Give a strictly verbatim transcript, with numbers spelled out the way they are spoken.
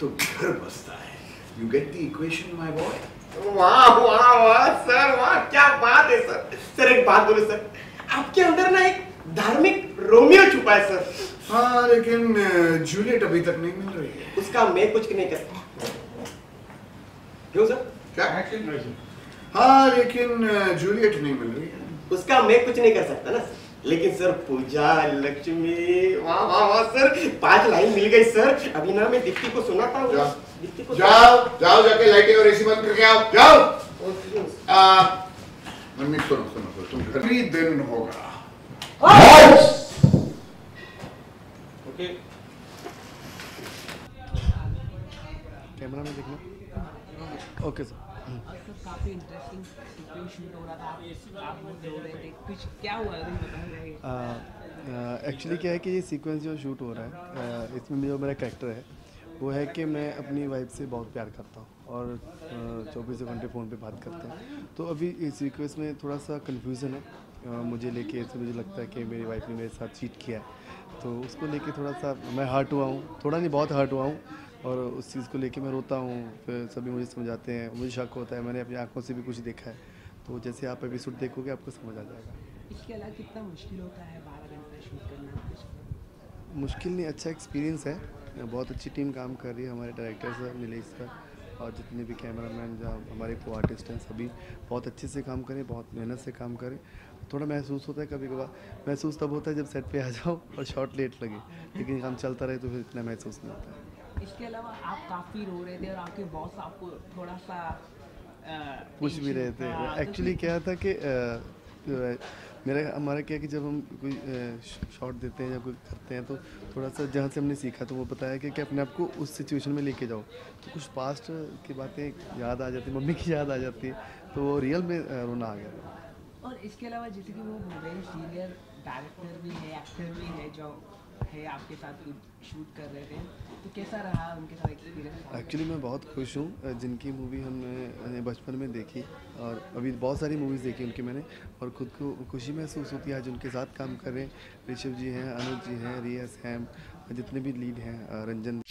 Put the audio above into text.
तो घर बसता है। You get the equation, my boy? वाह वाह वाह सर, वाह क्या बात है सर। सर एक बात बोलो सर, आपके अंदर ना एक धार्मिक रोमियो छुपा है सर। हाँ लेकिन जूलियट अभी तक नहीं मिल रही है। उसका मैं कुछ नहीं कर सकता। क्यों सर? क्या? हाँ लेकिन जूलियट नहीं मिल रही है। उसका मैं कुछ नहीं कर सकता ना। लेकिन सर पूजा लक्ष्मी, वाह वाह वाह सर, पांच लाइन मिल गई सर। अभी ना मैं दीप्ति को सुनाता हूँ। दीप्ति को जाओ जाओ जाके लाइटें और एसी बंद करके आओ। जाओ। मम्मी सुनो सुनो सुनो, तुम घर ही दिन होगा। ओके। कैमरा में देखना। Okay sir. काफी इंटरेस्टिंग शूट हो रहा था, आप आप लोग रो रहे थे, कुछ क्या हुआ है बताइए। एक्चुअली क्या है कि ये सीक्वेंस जो शूट हो रहा है, uh, इसमें जो मेरा कैरेक्टर है वो है कि मैं अपनी वाइफ से बहुत प्यार करता हूँ और चौबीसों घंटे फ़ोन पे बात करते हैं। तो अभी इस सीक्वेंस में थोड़ा सा कन्फ्यूज़न है uh, मुझे लेके। ऐसे मुझे लगता है कि मेरी वाइफ ने मेरे साथ चीट किया है, तो उसको लेके थोड़ा सा मैं हर्ट हुआ हूँ, थोड़ा नहीं बहुत हर्ट हुआ हूँ और उस चीज़ को लेके मैं रोता हूँ। फिर सभी मुझे समझाते हैं, मुझे शक होता है, मैंने अपनी आंखों से भी कुछ देखा है। तो जैसे आप एपिसोड देखोगे आपको समझ आ जाएगा। इसके अलावा कितना मुश्किल होता है बारह घंटे शूट करना? मुश्किल नहीं, अच्छा एक्सपीरियंस है। बहुत अच्छी टीम काम कर रही है, हमारे डायरेक्टर सर, नीलेश सर और जितने भी कैमरामैन, जहाँ हमारे को आर्टिस्ट हैं, सभी बहुत अच्छे से काम करें, बहुत मेहनत से काम करें। थोड़ा महसूस होता है कभी कभार, महसूस तब होता है जब सेट पे आ जाओ और शॉट लेट लगे, लेकिन काम चलता रहे तो फिर इतना महसूस नहीं होता है। इसके अलावा आप काफ़ी रो रहे थे और आपके बॉस आपको थोड़ा सा पूछ भी रहे थे। एक्चुअली क्या था कि मेरा हमारा क्या है कि जब हम कोई शॉट देते हैं या कोई करते हैं तो थोड़ा सा जहाँ से हमने सीखा तो वो बताया कि, कि अपने आप को उस सिचुएशन में लेके जाओ। तो कुछ पास्ट की बातें याद आ जाती, मम्मी की याद आ जाती है, तो वो रियल में रोना आ गया। और इसके अलावा जैसे कि वो वेरी सीनियर डायरेक्टर भी है, एक्टर भी है, जो है आपके साथ शूट कर रहे थे, तो कैसा रहा उनके साथ एक्सपीरियंस? एक्चुअली मैं बहुत खुश हूँ, जिनकी मूवी हमने बचपन में देखी और अभी बहुत सारी मूवीज़ देखी उनकी मैंने, और खुद को खुशी महसूस होती है आज उनके साथ काम कर रहे हैं। ऋषभ जी हैं, अनुज जी हैं, रिया सैम, जितने भी लीड हैं, रंजन